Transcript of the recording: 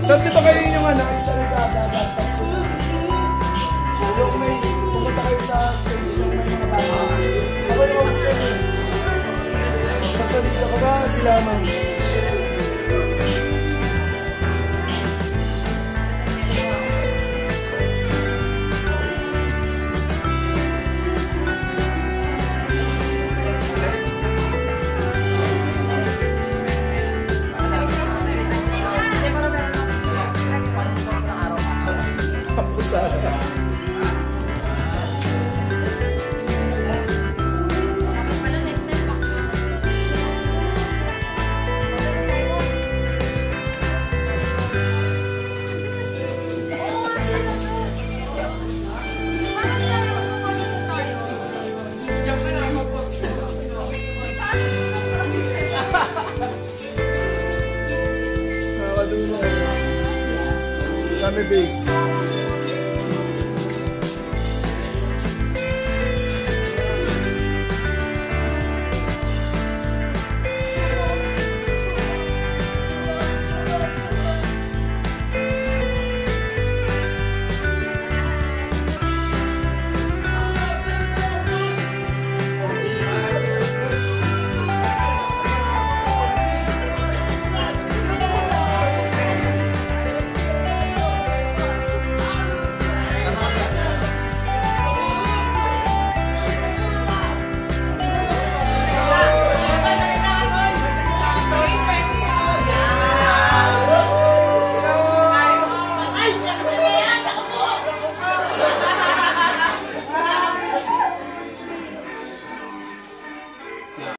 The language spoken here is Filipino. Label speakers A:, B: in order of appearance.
A: Saan di ba kayo yung ano, isa nagagagastak sa yung may pumunta kayo sa stage yung may mga bata. Ako yung hostel eh. Sa salita ko ba sila man? Kami base.